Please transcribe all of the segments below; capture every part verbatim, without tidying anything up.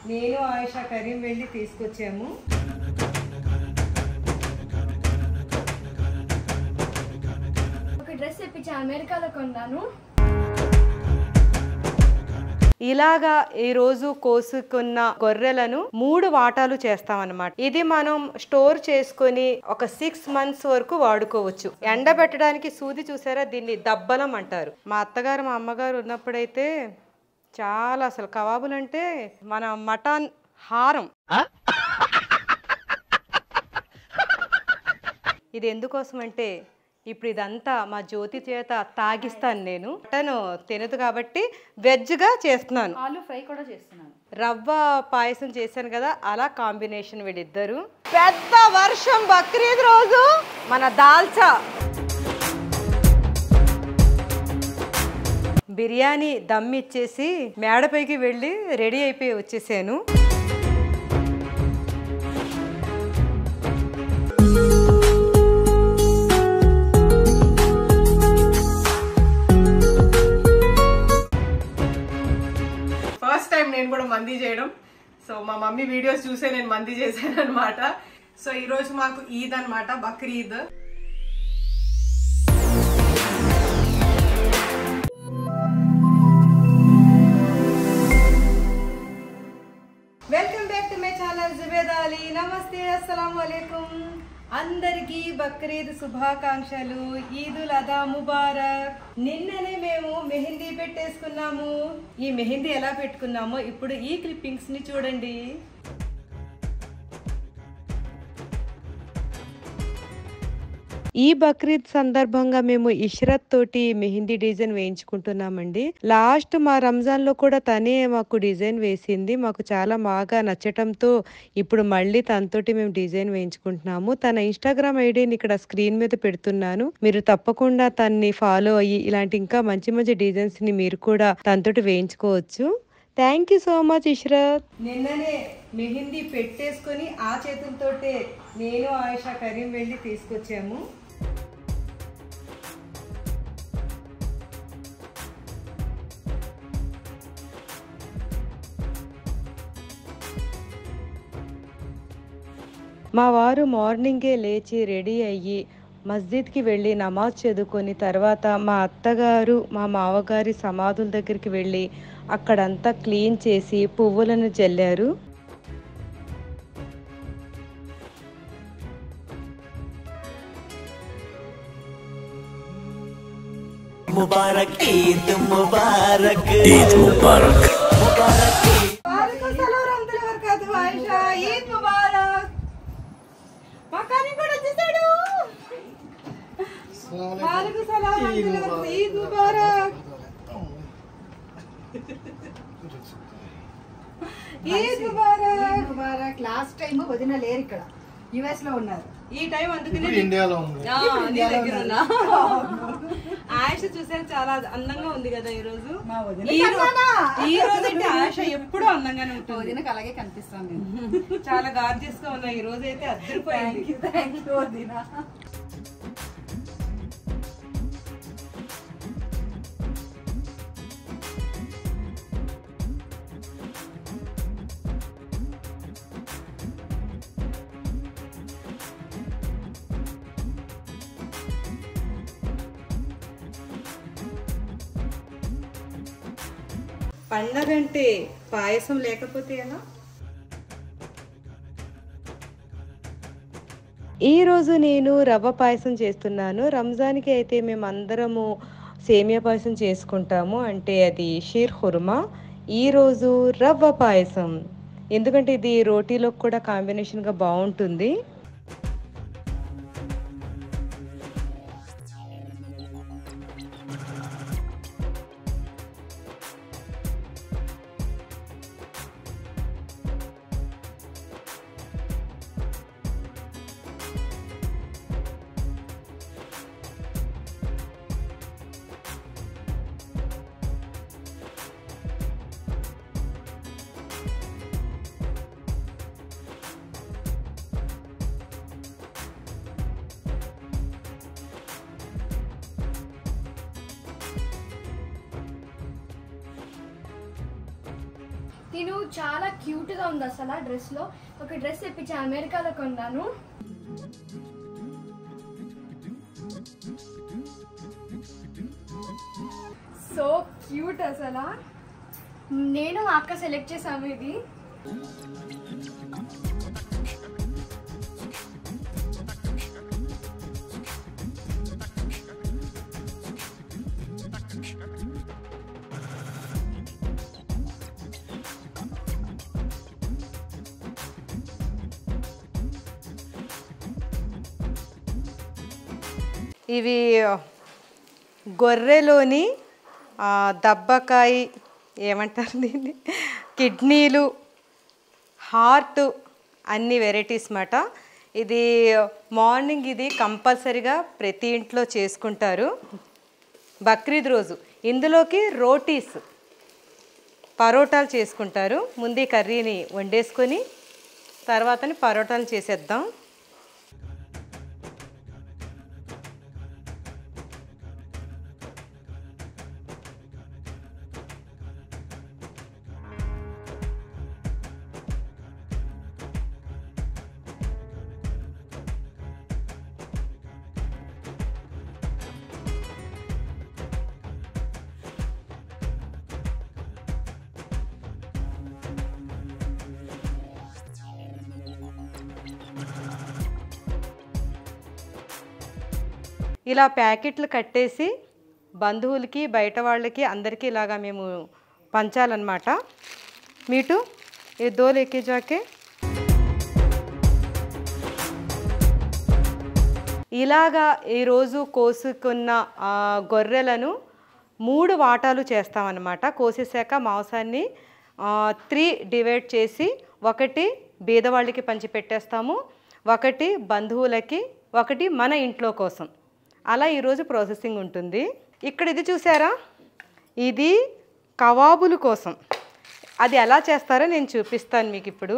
నేను ఆయిషా కరీం వెళ్ళి తీసుకొచ్చాము. ఒక డ్రెస్ తెప్పించి అమెరికాలో కొన్నాను. ఇలాగా ఈ రోజు కోసుకున్న గొర్రెలను మూడు వాటాలు చేస్తామన్నమాట. ఇది మనం స్టోర్ చేసుకొని ఒక సిక్స్ మంత్స్ వరకు వాడుకోవచ్చు. ఎండబెట్టడానికి సూది చూసారా, దీన్ని దబ్బలం అంటారు. మా అత్తగారు మా అమ్మగారు ఉన్నప్పుడైతే చాలా అసలు కబాబులు అంటే మన మటన్ హారం. ఇది ఎందుకోసం అంటే ఇప్పుడు ఇదంతా మా జ్యోతి చేత తాగిస్తాను. నేను మటన్ తినదు కాబట్టి వెజ్గా చేస్తున్నాను. ఆలు ఫ్రై కూడా చేస్తున్నాను. రవ్వ పాయసం చేశాను కదా, అలా కాంబినేషన్ వీడిద్దరు. పెద్ద వర్షం బక్రీద్ రోజు మన దాల్చా బిర్యానీ దమ్ ఇచ్చేసి మేడపైకి వెళ్ళి రెడీ అయిపోయి వచ్చేసాను. ఫస్ట్ టైం నేను కూడా మంది చేయడం. సో మా మమ్మీ వీడియోస్ చూసే నేను మంది చేశాను అనమాట. సో ఈ రోజు మాకు ఈద్ అనమాట, Bakrid. Welcome back to my channel Zubeda Ali. నమస్తే, అస్సలాము అలైకుం. అందరికీ బక్రీద్ శుభాకాంక్షలు. ఈదుల్ అదా ముబారక్. నిన్ననే మేము మెహందీ పెట్టేసుకున్నాము. ఈ మెహందీ ఎలా పెట్టుకున్నామో ఇప్పుడు ఈ క్లిప్పింగ్స్ ని చూడండి. ఈ బక్రీద్ సందర్భంగా మేము ఇష్రత్ తోటి మెహందీ డిజైన్ వేయించుకుంటున్నామండి. లాస్ట్ మా రంజాన్ లో కూడా తనే మాకు డిజైన్ వేసింది. మాకు చాలా బాగా నచ్చటంతో ఇప్పుడు మళ్ళీ తనతోటి మేము డిజైన్ వేయించుకుంటున్నాము. తన ఇన్స్టాగ్రామ్ ఐడిని ఇక్కడ స్క్రీన్ మీద పెడుతున్నాను. మీరు తప్పకుండా తన్ని ఫాలో అయ్యి ఇలాంటి ఇంకా మంచి మంచి డిజైన్స్ ని మీరు కూడా తనతోటి వేయించుకోవచ్చు. Thank you so much Ishrat. నిన్ననే మెహందీ పెట్టేసుకొని ఆ చేతులతోటే నేను ఆయిషా కరీం వెళ్ళి తీసుకొచ్చాము. మా వారు మార్నింగే లేచి రెడీ అయ్యి మస్జిద్కి వెళ్ళి నమాజ్ చదువుకొని తర్వాత మా అత్తగారు మా మావగారి సమాధుల దగ్గరికి వెళ్ళి అక్కడంతా క్లీన్ చేసి పువ్వులను జల్లారు. ముబారక్ ఈద్ ముబారక్ ఈద్ ముబారక్ వాలేకుం సలాం రహమతుల్లాహి వబరకాతు. ఆయిషా ఈద్ ముబారక్. మకాని కూడా వచ్చేసాడు. వాలేకుం సలాం రహమతుల్లాహి వబరకాతు. ఈద్ ముబారక్. ఈద్ ముబారక్. ముబారక్. లాస్ట్ టైం వదిన లేరు, ఇక్కడ యుఎస్ లో ఉన్నారు. ఈ టైం అందుకనే ఇండియాలో ఉంది. ఆయిష చూసారు చాలా అందంగా ఉంది కదా ఈ రోజు. మా వదిన ఈ రోజు అయితే ఆయిష ఎప్పుడూ అందంగానే ఉంటుంది. వదినకు అలాగే కనిపిస్తాను నేను. చాలా గార్జియస్ గా ఉన్నా. ఈ రోజు అయితే అద్దరిపోయింది. థ్యాంక్ యూ వదిన. పండగంటే పాయసం లేకపోతే ఎలా? ఈ రోజు నేను రవ్వ పాయసం చేస్తున్నాను. రంజాన్కి అయితే మేము అందరము సేమియా పాయసం చేసుకుంటాము, అంటే అది షీర్ ఖుర్మా. ఈరోజు రవ్వ పాయసం, ఎందుకంటే ఇది రోటీలో కూడా కాంబినేషన్గా బాగుంటుంది. తిను చాలా క్యూట్గా ఉంది అసలు ఆ డ్రెస్లో. ఒక డ్రెస్ తెప్పించాను, అమెరికాలో కొన్నాను. సో క్యూట్ అసలు. నేను మా అక్క సెలెక్ట్ చేసాము ఇది. ఇవి గొర్రెలోని దబ్బకాయ ఏమంటారు దీన్ని, కిడ్నీలు, హార్ట్, అన్ని వెరైటీస్ మాట. ఇది మార్నింగ్ ఇది కంపల్సరీగా ప్రతి ఇంట్లో చేసుకుంటారు బక్రీద్ రోజు. ఇందులోకి రోటీస్, పరోటాలు చేసుకుంటారు. ముందు కర్రీని వండేసుకొని తర్వాతని పరోటాలు చేసేద్దాం. ఇలా ప్యాకెట్లు కట్టేసి బంధువులకి, బయట వాళ్ళకి, అందరికీ ఇలాగా మేము పంచాలన్నమాట. మీటు ఏ దో లేకే జాకే ఇలాగా ఈరోజు కోసుకున్న గొర్రెలను మూడు వాటాలు చేస్తామన్నమాట. కోసేసాక మాంసాన్ని త్రీ డివైడ్ చేసి ఒకటి బీదవాళ్ళకి పంచిపెట్టేస్తాము, ఒకటి బంధువులకి, ఒకటి మన ఇంట్లో కోసం. అలా ఈరోజు ప్రాసెసింగ్ ఉంటుంది. ఇక్కడ ఇది చూసారా, ఇది కబాబుల కోసం. అది ఎలా చేస్తారో నేను చూపిస్తాను మీకు ఇప్పుడు.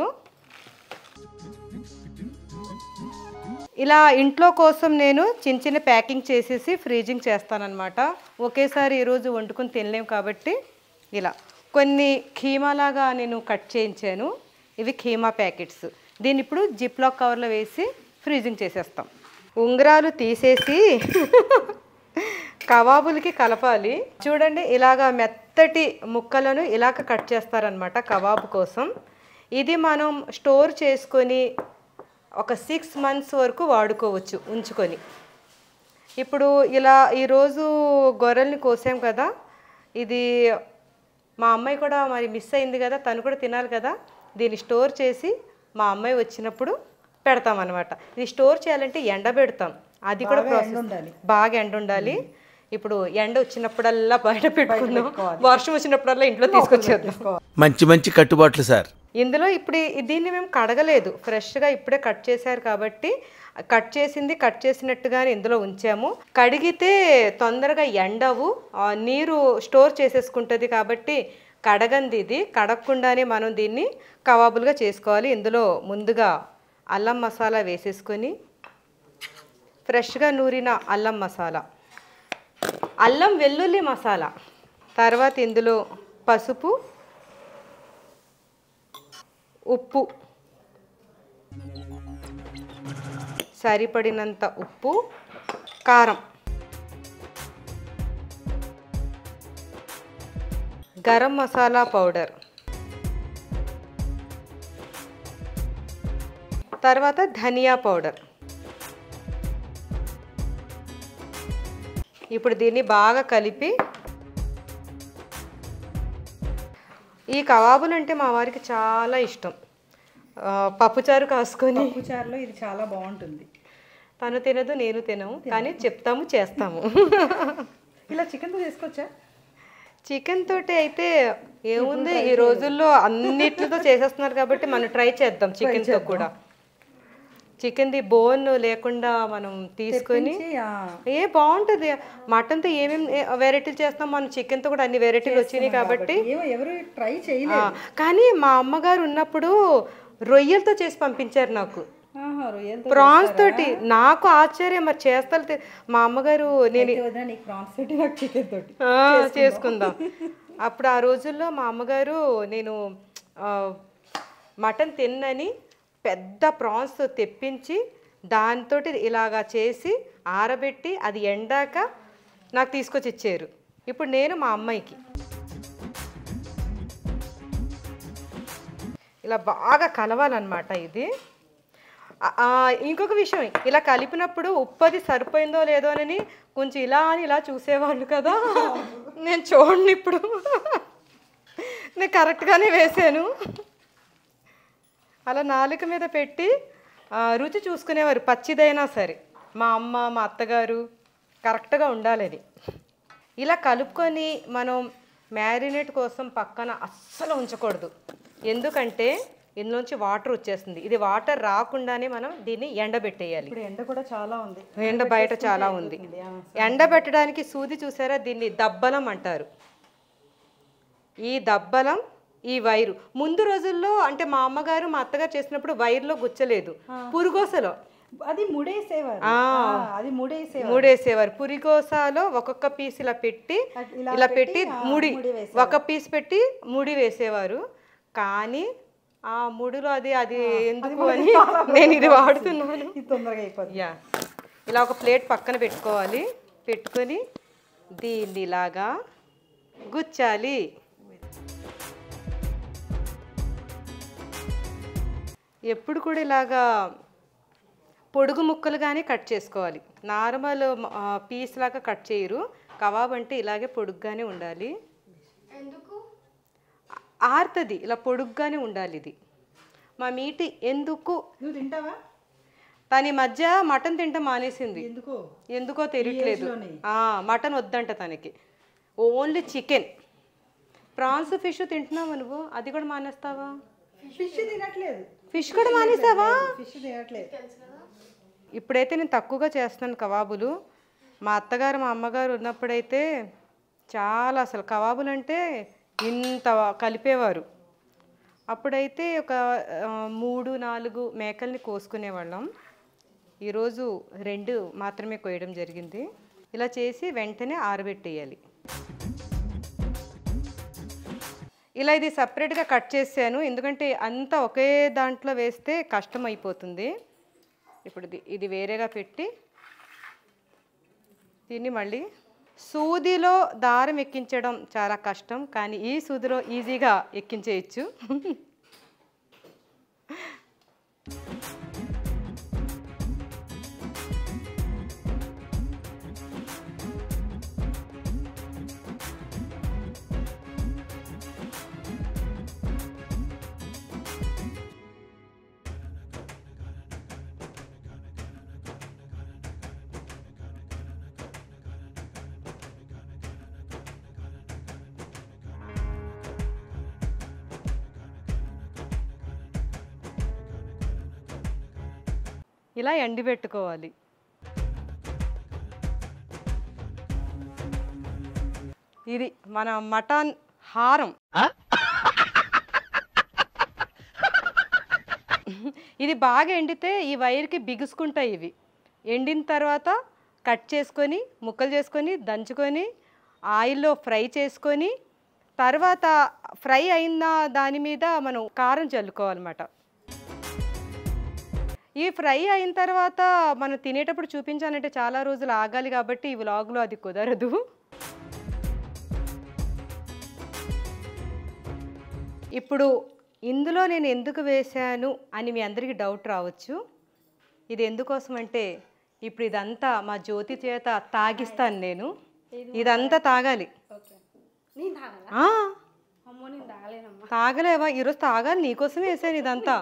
ఇలా ఇంట్లో కోసం నేను చిన్న చిన్న ప్యాకింగ్ చేసేసి ఫ్రీజింగ్ చేస్తానన్నమాట. ఒకేసారి ఈరోజు వండుకొని తినలేము కాబట్టి ఇలా కొన్ని కీమాలాగా నేను కట్ చేయించాను. ఇవి కీమా ప్యాకెట్స్. దీన్ని ఇప్పుడు జిప్లాక్ కవర్లో వేసి ఫ్రీజింగ్ చేసేస్తాం. ఉంగరాలు తీసేసి కబాబులకి కలపాలి. చూడండి, ఇలాగా మెత్తటి ముక్కలను ఇలాగ కట్ చేస్తారనమాట కబాబు కోసం. ఇది మనం స్టోర్ చేసుకొని ఒక సిక్స్ మంత్స్ వరకు వాడుకోవచ్చు ఉంచుకొని. ఇప్పుడు ఇలా ఈరోజు గొర్రెల్ని కోసాం కదా, ఇది మా అమ్మాయి కూడా మరి మిస్ అయింది కదా, తను కూడా తినాలి కదా. దీన్ని స్టోర్ చేసి మా అమ్మాయి వచ్చినప్పుడు పెడతామన్నమాట. ఇది స్టోర్ చేయాలంటే ఎండబెడతాం, అది కూడా ప్రాసెస్ ఉండాలి, బాగా ఎండ ఉండాలి. ఇప్పుడు ఎండ వచ్చినప్పుడల్లా బయట పెట్టుకుందాం, వర్షం వచ్చినప్పుడల్లా ఇంట్లో తీసుకొచ్చేద్దాం. మంచి మంచి కట్టుబాట్లు సార్. ఇందులో ఇప్పుడు దీన్ని మేము కడగలేదు, ఫ్రెష్గా ఇప్పుడే కట్ చేశారు కాబట్టి కట్ చేసింది కట్ చేసినట్టుగానే ఇందులో ఉంచాము. కడిగితే తొందరగా ఎండవు, నీరు స్టోర్ చేసేసుకుంటుంది కాబట్టి కడగంది. ఇది కడగకుండానే మనం దీన్ని కబాబులుగా చేసుకోవాలి. ఇందులో ముందుగా అల్లం మసాలా వేసేసుకొని, ఫ్రెష్గా నూరిన అల్లం మసాలా, అల్లం వెల్లుల్లి మసాలా, తర్వాత ఇందులో పసుపు, ఉప్పు, సరిపడినంత ఉప్పు, కారం, గరం మసాలా పౌడర్, తర్వాత ధనియా పౌడర్. ఇప్పుడు దీన్ని బాగా కలిపి, ఈ కబాబులు అంటే మా వారికి చాలా ఇష్టం. పప్పుచారు కాసుకొని, పప్పుచారులో ఇది చాలా బాగుంటుంది. తను తినదు, నేను తినము, కానీ చెప్తాము, చేస్తాము. ఇలా చికెన్తో చేసుకోవచ్చా? చికెన్ తోటి అయితే ఏముంది, ఈ రోజుల్లో అన్నిటితో చేసేస్తున్నారు కాబట్టి మనం ట్రై చేద్దాం చికెన్తో కూడా. చికెన్ది బోన్ లేకుండా మనం తీసుకొని, ఏ బాగుంటుంది. మటన్తో ఏమేమి వెరైటీలు చేస్తాం, మనం చికెన్తో కూడా అన్ని వెరైటీలు వచ్చినాయి కాబట్టి ఎవరు ట్రై చేయలేదు. కానీ మా అమ్మగారు ఉన్నప్పుడు రొయ్యలతో చేసి పంపించారు నాకు, ప్రాన్స్ తోటి. నాకు ఆశ్చర్యం, మరి చేస్తారు మా అమ్మగారు. నేను చేసుకుందాం. అప్పుడు ఆ రోజుల్లో మా అమ్మగారు, నేను మటన్ తిన్నని పెద్ద ప్రాన్స్ తెప్పించి దాంతో ఇలాగా చేసి ఆరబెట్టి అది ఎండాక నాకు తీసుకొచ్చి ఇచ్చారు. ఇప్పుడు నేను మా అమ్మాయికి ఇలా బాగా కలవాలన్నమాట. ఇది ఇంకొక విషయం, ఇలా కలిపినప్పుడు ఉప్పు అది సరిపోయిందో లేదో అని కొంచెం ఇలా అని ఇలా చూసేవాళ్ళు కదా, నేను చూడండి ఇప్పుడు నేను కరెక్ట్గానే వేసాను. అలా నాలుక మీద పెట్టి రుచి చూసుకునేవారు, పచ్చిదైనా సరే. మా అమ్మ మా అత్తగారు కరెక్ట్గా ఉండాలి అది. ఇలా కలుపుకొని మనం మ్యారినేట్ కోసం పక్కన అస్సలు ఉంచకూడదు, ఎందుకంటే ఇందులోంచి వాటర్ వచ్చేస్తుంది. ఇది వాటర్ రాకుండానే మనం దీన్ని ఎండబెట్టేయాలి. ఇప్పుడు ఎండ కూడా చాలా ఉంది, ఎండ బయట చాలా ఉంది. ఎండబెట్టడానికి సూది చూసారా, దీన్ని దబ్బలం అంటారు. ఈ దబ్బలం, ఈ వైరు ముందు రోజుల్లో అంటే మా అమ్మగారు మా అత్తగారు చేసినప్పుడు వైర్లో గుచ్చలేదు, పురిగోసలో అది ముడేసేవారు. అది ముడేసేవారు ముడేసేవారు పురిగోసాలో ఒక్కొక్క పీస్ ఇలా పెట్టి ఇలా పెట్టి ముడి ఒక పీస్ పెట్టి ముడి వేసేవారు. కానీ ఆ ముడిలో అది అది ఎందుకు అని నేను ఇది వాడుతున్నాను. తొందరగా అయిపోతుంది. యా, ఇలా ఒక ప్లేట్ పక్కన పెట్టుకోవాలి. పెట్టుకొని దీన్ని ఇలాగా గుచ్చాలి. ఎప్పుడు కూడా ఇలాగా పొడుగు ముక్కలుగానే కట్ చేసుకోవాలి. నార్మల్ పీస్ లాగా కట్ చేయరు. కబాబ్ అంటే ఇలాగే పొడుగ్గానే ఉండాలి. ఎందుకు ఆరుతుంది, ఇలా పొడుగ్గానే ఉండాలి. ఇది మా మీటి ఎందుకు నువ్వు తింటావా? తన మధ్య మటన్ తింటే మానేసింది, ఎందుకో ఎందుకో తెలియట్లేదు. మటన్ వద్దంట తనకి, ఓన్లీ చికెన్. ప్రాన్స్ ఫిష్ తింటున్నావా నువ్వు? అది కూడా మానేస్తావా? ఫిష్ తినట్లేదు. ఫిష్ కూడా మానేస్తావా? ఫిష్ తినట్లేదు. ఇప్పుడైతే నేను తక్కువగా చేస్తున్నాను కబాబులు. మా అత్తగారు మా అమ్మగారు ఉన్నప్పుడైతే చాలా, అసలు కబాబులు అంటే ఇంత కలిపేవారు. అప్పుడైతే ఒక మూడు నాలుగు మేకల్ని కోసుకునేవాళ్ళం. ఈరోజు రెండు మాత్రమే కోయడం జరిగింది. ఇలా చేసి వెంటనే ఆరబెట్టేయాలి. ఇలా ఇది సపరేట్గా కట్ చేశాను, ఎందుకంటే అంతా ఒకే దాంట్లో వేస్తే కష్టం అయిపోతుంది. ఇప్పుడు ఇది వేరేగా పెట్టి దీన్ని మళ్ళీ సూదిలో దారం ఎక్కించడం చాలా కష్టం, కానీ ఈ సూదిలో ఈజీగా ఎక్కించేయచ్చు. ఇలా ఎండబెట్టుకోవాలి. ఇది మన మటన్ హారం. ఇది బాగా ఎండితే ఈ వైర్కి బిగుసుకుంటాయి. ఇవి ఎండిన తర్వాత కట్ చేసుకొని ముక్కలు చేసుకొని దంచుకొని ఆయిల్లో ఫ్రై చేసుకొని తర్వాత ఫ్రై అయిన దాని మీద మనం కారం చల్లుకోవాలన్నమాట. ఈ ఫ్రై అయిన తర్వాత మనం తినేటప్పుడు చూపించాలంటే చాలా రోజులు ఆగాలి, కాబట్టి ఈ వ్లాగ్లో అది కుదరదు. ఇప్పుడు ఇందులో నేను ఎందుకు వేశాను అని మీ అందరికీ డౌట్ రావచ్చు. ఇది ఎందుకోసం అంటే ఇప్పుడు ఇదంతా మా జ్యోతి చేత తాగిస్తాను నేను. ఇదంతా తాగాలి. తాగలేవా? ఈరోజు తాగాలి, నీకోసమే వేసాను ఇదంతా.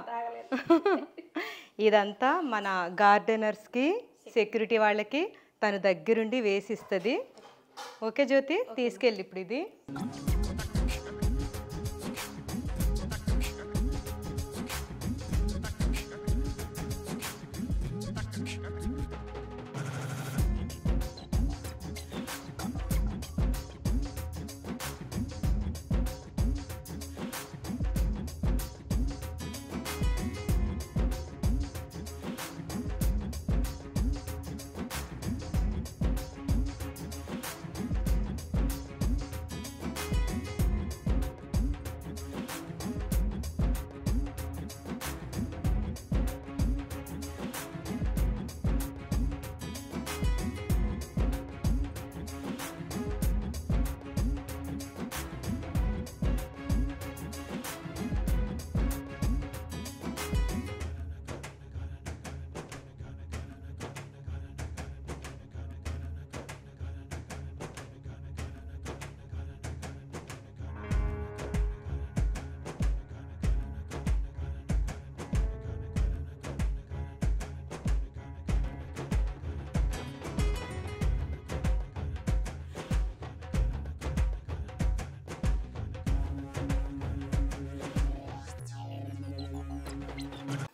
ఇదంతా మన గార్డెనర్స్కి, సెక్యూరిటీ వాళ్ళకి తను దగ్గరుండి వేసిస్తుంది. ఓకే జ్యోతి, తీసుకెళ్ళి ఇప్పుడు ఇది.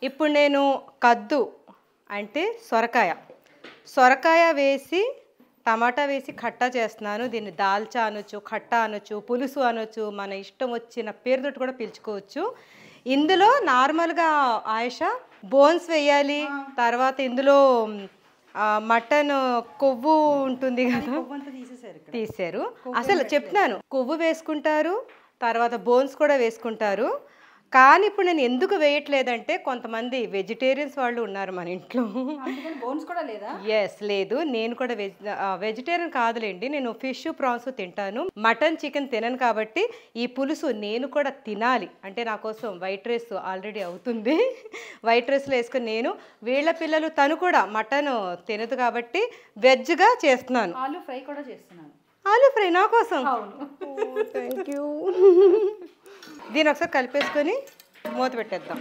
ఇప్పుడు నేను కద్దు అంటే సొరకాయ సొరకాయ వేసి టమాటా వేసి ఖట్టా చేస్తున్నాను. దీన్ని దాల్చా అనొచ్చు, ఖట్టా అనొచ్చు, పులుసు అనొచ్చు, మన ఇష్టం వచ్చిన పేరుతోటి కూడా పిలుచుకోవచ్చు. ఇందులో నార్మల్గా ఆయేషా బోన్స్ వేయాలి. తర్వాత ఇందులో మటన్ కొవ్వు ఉంటుంది కదా, తీసారు. అసలు చెప్తున్నాను, కొవ్వు వేసుకుంటారు, తర్వాత బోన్స్ కూడా వేసుకుంటారు. కానీ ఇప్పుడు నేను ఎందుకు వేయట్లేదంటే కొంతమంది వెజిటేరియన్స్ వాళ్ళు ఉన్నారు మన ఇంట్లో. బోన్స్ కూడా లేదా? ఎస్, లేదు. నేను కూడా వెజ్ వెజిటేరియన్ కాదులేండి, నేను ఫిష్ ప్రాన్స్ తింటాను, మటన్ చికెన్ తినను. కాబట్టి ఈ పులుసు నేను కూడా తినాలి అంటే నా కోసం వైట్ రైస్ ఆల్రెడీ అవుతుంది. వైట్ రైస్లో వేసుకుని నేను, వీళ్ళ పిల్లలు తను కూడా మటన్ తినదు కాబట్టి వెజ్గా చేస్తున్నాను. ఆలు ఫ్రై కూడా చేస్తున్నాను. ఆలు ఫ్రై నా కోసం. Thank you. దీని ఒకసారి కలిపేసుకొని మూత పెట్టేద్దాం.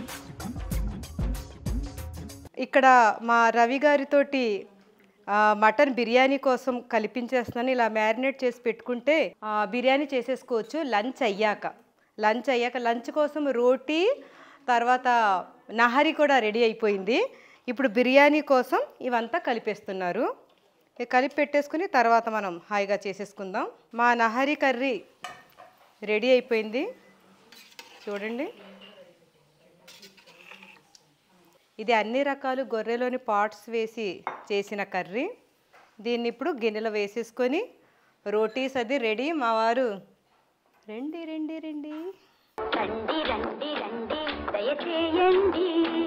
ఇక్కడ మా రవి గారితోటి మటన్ బిర్యానీ కోసం కలిపించేస్తున్నాను. ఇలా మ్యారినేట్ చేసి పెట్టుకుంటే బిర్యానీ చేసేసుకోవచ్చు లంచ్ అయ్యాక. లంచ్ అయ్యాక లంచ్ కోసం రోటీ తర్వాత నహరి కూడా రెడీ అయిపోయింది. ఇప్పుడు బిర్యానీ కోసం ఇవంతా కలిపేస్తున్నారు. కలిపి పెట్టేసుకుని తర్వాత మనం హాయిగా చేసేసుకుందాం. మా నహరి కర్రీ రెడీ అయిపోయింది చూడండి. ఇది అన్ని రకాలు గొర్రెలోని పార్ట్స్ వేసి చేసిన కర్రీ. దీన్ని ఇప్పుడు గిన్నెలో వేసేసుకొని రోటీస్ అది రెడీ. మా వారు రండి రండి రండి రండి రండి రండి దయచేయండి.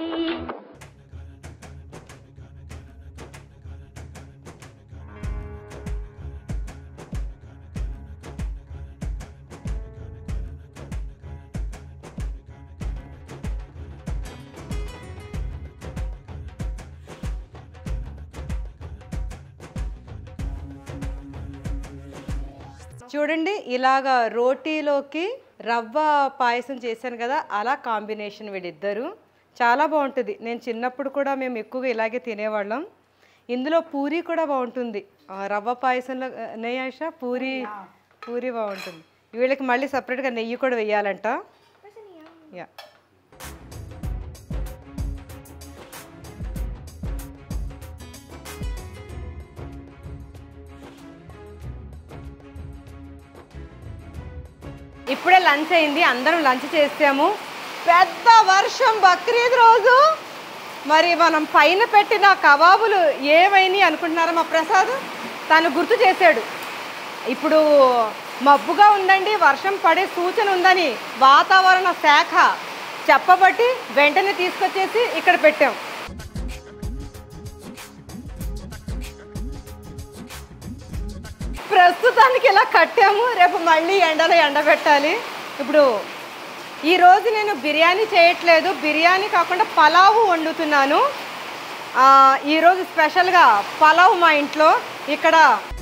చూడండి, ఇలాగా రోటీలోకి రవ్వ పాయసం చేశాను కదా, అలా కాంబినేషన్ వీళ్ళిద్దరు చాలా బాగుంటుంది. నేను చిన్నప్పుడు కూడా మేము ఎక్కువగా ఇలాగే తినేవాళ్ళం. ఇందులో పూరి కూడా బాగుంటుంది. రవ్వ పాయసంలో నెయ్యి ఆయేషా పూరి పూరి బాగుంటుంది. వీళ్ళకి మళ్ళీ సపరేట్గా నెయ్యి కూడా వేయాలంట. యా, ఇప్పుడే లంచ్ అయింది, అందరం లంచ్ చేసాము. పెద్ద వర్షం బక్రీద్ రోజు. మరి మనం పైన పెట్టిన కబాబులు ఏమైనాయి అనుకుంటున్నారా? మా ప్రసాద్ తను గుర్తు చేశాడు. ఇప్పుడు మబ్బుగా ఉందండి, వర్షం పడే సూచన ఉందని వాతావరణ శాఖ చెప్పబట్టి వెంటనే తీసుకొచ్చేసి ఇక్కడ పెట్టాం. ప్రస్తుతానికి ఇలా కట్టాము, రేపు మళ్ళీ ఎండలో ఎండబెట్టాలి. ఇప్పుడు ఈరోజు నేను బిర్యానీ చేయట్లేదు, బిర్యానీ కాకుండా పలావు వండుతున్నాను. ఈరోజు స్పెషల్గా పలావ్ మా ఇంట్లో. ఇక్కడ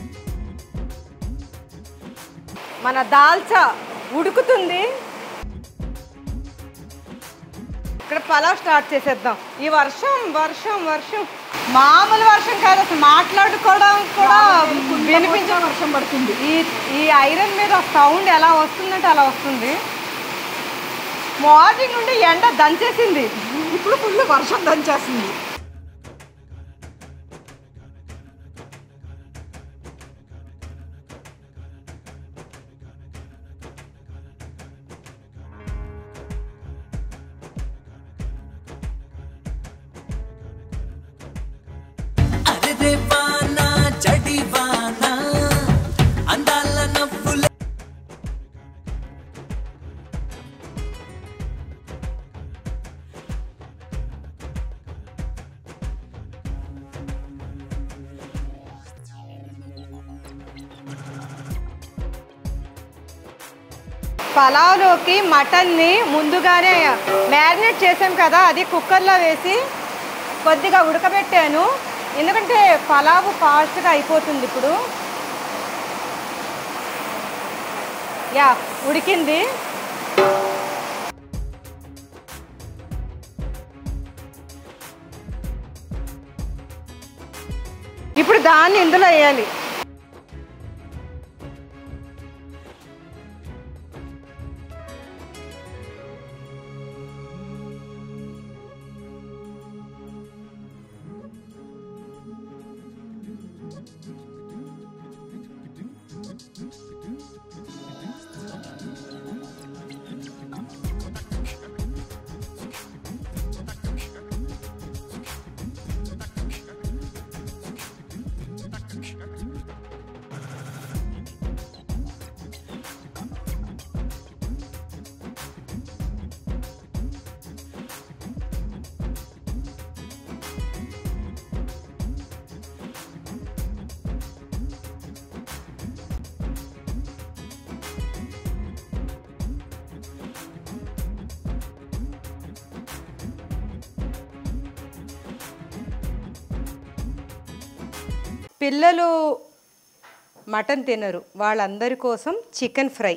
మన దాల్చా ఉడుకుతుంది. ఇక్కడ పలావ్ స్టార్ట్ చేసేద్దాం. ఈ వర్షం వర్షం వర్షం మామూలు వర్షం కాదు, అసలు మాట్లాడుకోవడం కూడా వినిపించే వర్షం పడుతుంది. ఈ ఈ ఐరన్ మీద సౌండ్ ఎలా వస్తుందంటే అలా వస్తుంది. మార్నింగ్ నుండి ఎండ దంచేసింది, ఇప్పుడు ఫుల్ వర్షం దంచేసింది. పలావ్లోకి మటన్ని ముందుగానే మ్యారినేట్ చేసాం కదా, అది కుక్కర్లో వేసి కొద్దిగా ఉడకబెట్టాను. ఎందుకంటే పలావ్ ఫాస్ట్గా అయిపోతుంది. ఇప్పుడు యా ఉడికింది. ఇప్పుడు దాన్ని ఇందులో వేయాలి. పిల్లలు మటన్ తినరు, వాళ్ళందరి కోసం చికెన్ ఫ్రై.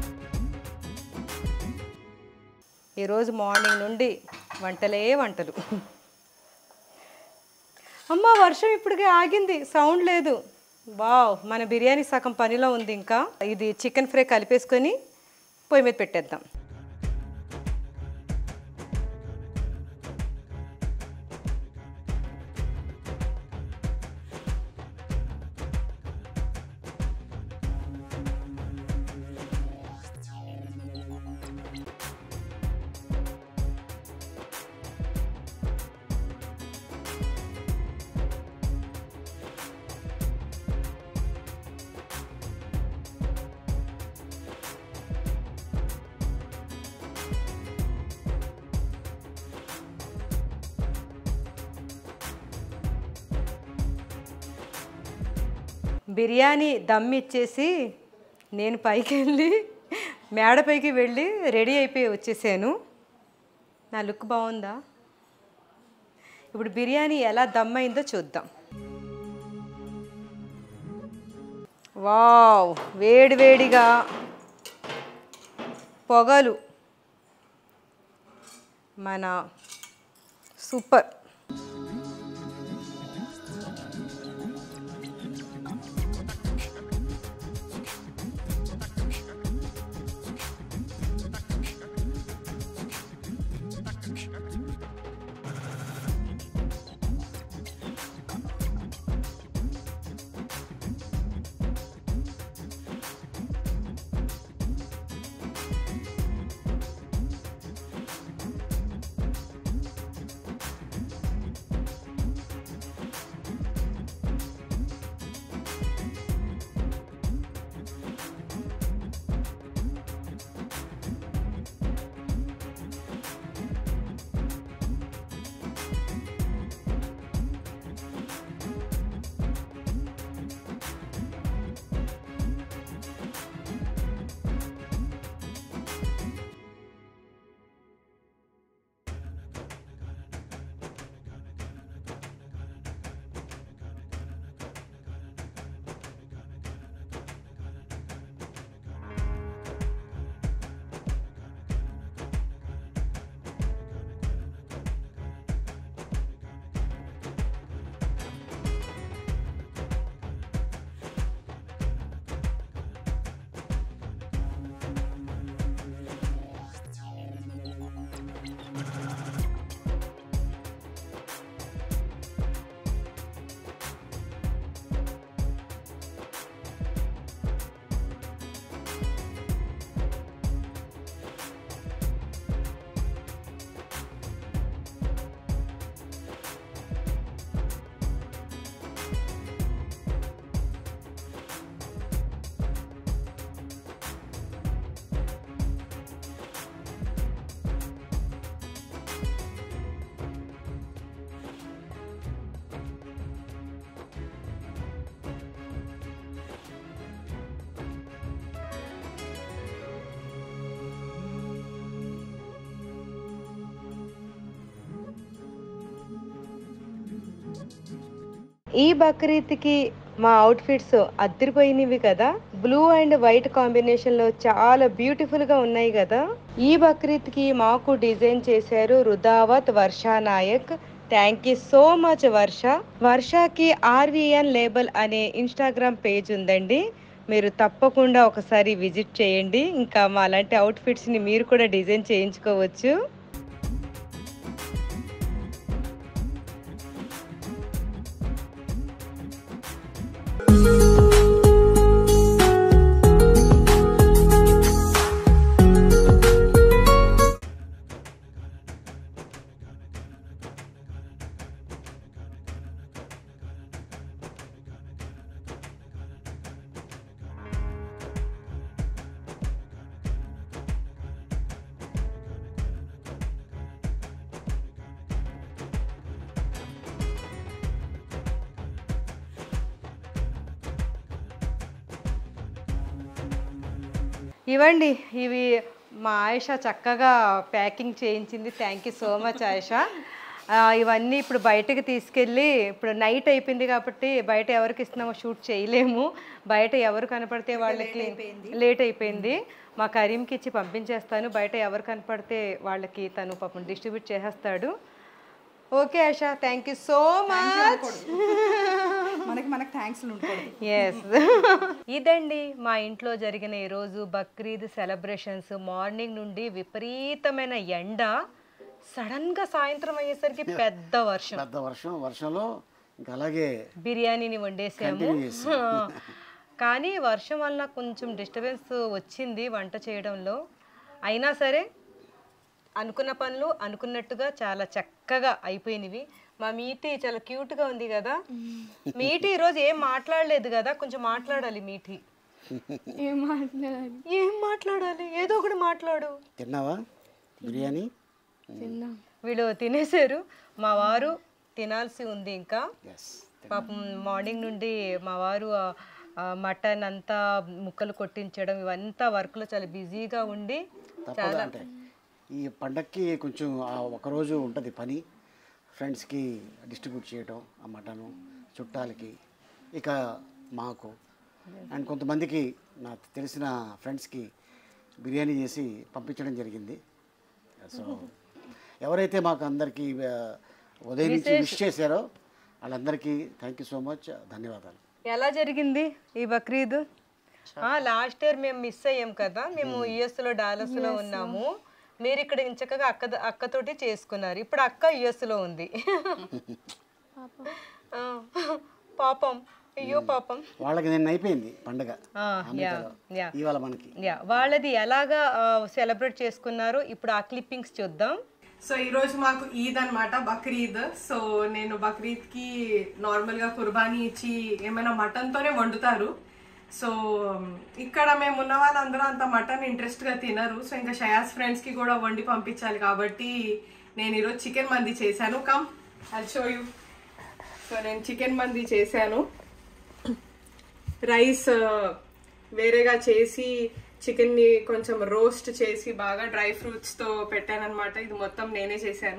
ఈరోజు మార్నింగ్ నుండి వంటలే వంటలు. అమ్మ వర్షం ఇప్పటికే ఆగింది, సౌండ్ లేదు. వావ్, మన బిర్యానీ సగం పనిలో ఉంది. ఇంకా ఇది చికెన్ ఫ్రై కలిపేసుకొని పొయ్యి మీద పెట్టేద్దాం. బిర్యానీ దమ్ ఇచ్చేసి నేను పైకి వెళ్ళి మేడపైకి వెళ్ళి రెడీ అయిపోయి వచ్చేసాను. నా లుక్ బాగుందా? ఇప్పుడు బిర్యానీ ఎలా దమ్ అయిందో చూద్దాం. వావ్, వేడి వేడిగా పొగలు, మన సూపర్. ఈ బక్రీద్కి మా అవుట్ఫిట్స్ అద్దరిపోయినవి కదా. బ్లూ అండ్ వైట్ కాంబినేషన్ లో చాలా బ్యూటిఫుల్ గా ఉన్నాయి కదా. ఈ బక్రీద్ కి మాకు డిజైన్ చేశారు Rudavath Varsha Nayak. Thank you so much Varsha. వర్షకి ఆర్విఎన్ లేబుల్ అనే ఇన్స్టాగ్రామ్ పేజ్ ఉందండి, మీరు తప్పకుండా ఒకసారి విజిట్ చేయండి. ఇంకా మా అలాంటి అవుట్ఫిట్స్ ని మీరు కూడా డిజైన్ చేయించుకోవచ్చు. ఇవ్వండి, ఇవి మా ఆయేషా చక్కగా ప్యాకింగ్ చేయించింది. Thank you so much Ayesha. ఆ, ఇవన్నీ ఇప్పుడు బయటకు తీసుకెళ్ళి ఇప్పుడు నైట్ అయిపోయింది కాబట్టి బయట ఎవరికి ఇస్తున్నామో షూట్ చేయలేము. బయట ఎవరు కనపడితే వాళ్ళకి లేట్ అయిపోయింది. మా కరీంకి ఇచ్చి పంపించేస్తాను. బయట ఎవరు కనపడితే వాళ్ళకి తను పాపం డిస్ట్రిబ్యూట్ చేసేస్తాడు. Okay Asha, thank you so much. మనకి మనకి థ్యాంక్స్ ఉంటాయి. ఎస్. ఇదండి మా ఇంట్లో జరిగిన ఈరోజు బక్రీద్ సెలబ్రేషన్స్. మార్నింగ్ నుండి విపరీతమైన ఎండ, సడన్ గా సాయంత్రం అయ్యేసరికి పెద్ద వర్షం. పెద్ద వర్షం వర్షంలో ఇంకా అలాగే బిర్యానీని వండేసాము. కానీ వర్షం వల్ల కొంచెం డిస్టర్బెన్స్ వచ్చింది వంట చేయడంలో. అయినా సరే అనుకున్న పనులు అనుకున్నట్టుగా చాలా చక్కగా అయిపోయినవి. మా మీటి చాలా క్యూట్గా ఉంది కదా. మీటి ఈరోజు ఏం మాట్లాడలేదు కదా, కొంచెం మాట్లాడాలి మీటి. ఏం మాట్లాడాలి ఏం మాట్లాడాలి, ఏదో ఒకటి మాట్లాడు. తిన్నావా బిర్యానీ? తిన్నా. వీళ్ళు తినేశారు, మా వారు తినాల్సి ఉంది ఇంకా. ఎస్. పాపం మార్నింగ్ నుండి మా వారు మటన్ అంతా ముక్కలు కొట్టించడం ఇవంతా వర్క్లో చాలా బిజీగా ఉండి తప్పదా అంటే ఈ పండక్కి కొంచెం ఆ ఒకరోజు ఉంటుంది పని, ఫ్రెండ్స్కి డిస్ట్రిబ్యూట్ చేయడం ఆ మటను, చుట్టాలకి, ఇక మాకు అండ్ కొంతమందికి నాకు తెలిసిన ఫ్రెండ్స్కి బిర్యానీ చేసి పంపించడం జరిగింది. సో ఎవరైతే మాకు అందరికీ ఉదయం నుంచి విష్ చేశారో వాళ్ళందరికీ థ్యాంక్ యూ సో మచ్, ధన్యవాదాలు. ఎలా జరిగింది ఈ బక్రీద్? లాస్ట్ ఇయర్ మేము మిస్ అయ్యాం కదా, మేము యుఎస్లో డాలస్లో ఉన్నాము. మీరు ఇక్కడ ఇంచక్కగా అక్క అక్కతోటి చేసుకున్నారు. ఇప్పుడు అక్క యుఎస్లో ఉంది. పాపం, అయ్యో పాపం. వాళ్ళకి నిన్న అయిపోయింది పండుగ, ఇవాళ మనకి. యా, వాళ్ళది ఎలాగా సెలబ్రేట్ చేసుకున్నారో ఇప్పుడు ఆ క్లిప్పింగ్స్ చూద్దాం. సో ఈ రోజు మాకు ఈద్ అన్నమాట, బక్రీద్. సో నేను బక్రీద్ కి నార్మల్ గా కుర్బానీ ఇచ్చి ఏమైనా మటన్ తోనే వండుతారు. సో ఇక్కడ మేము ఉన్న వాళ్ళందరూ అంత మటన్ ఇంట్రెస్ట్ గా తినరు. సో ఇంకా షయాస్ ఫ్రెండ్స్ కి కూడా వండి పంపించాలి కాబట్టి నేను ఈరోజు చికెన్ మంది చేశాను. Come I'll show you. So నేను చికెన్ మంది చేశాను. రైస్ వేరేగా చేసి చికెన్ ని కొంచెం రోస్ట్ చేసి బాగా డ్రై ఫ్రూట్స్ తో పెట్టాను అనమాట. ఇది మొత్తం నేనే చేశాను.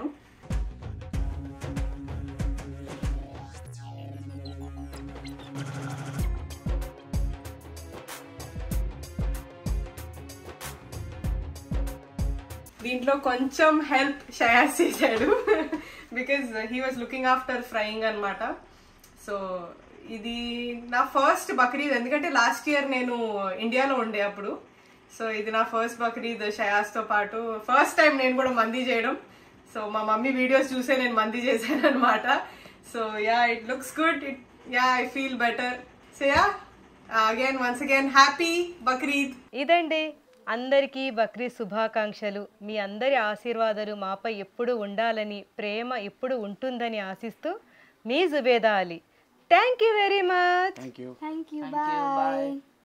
దీంట్లో కొంచెం హెల్ప్ షయాస్ చేశాడు because he was looking after frying అనమాట. సో ఇది నా ఫస్ట్ బక్రీద్, ఎందుకంటే లాస్ట్ ఇయర్ నేను ఇండియాలో ఉండే అప్పుడు. సో ఇది నా ఫస్ట్ బక్రీద్ షయాస్తో పాటు. ఫస్ట్ టైం నేను కూడా మంది చేయడం. సో మా మమ్మీ వీడియోస్ చూసే నేను మంది చేశాను అనమాట. So yeah, it looks good. It yeah, I feel better. So yeah, again once again happy Bakrid. ఇదండి, అందరికీ బక్రీద్ శుభాకాంక్షలు. మీ అందరి ఆశీర్వాదాలు మాపై ఎప్పుడు ఉండాలని, ప్రేమ ఎప్పుడు ఉంటుందని ఆశిస్తూ మీ Zubeda Ali. Thank you very much. Thank you. Thank you. Bye.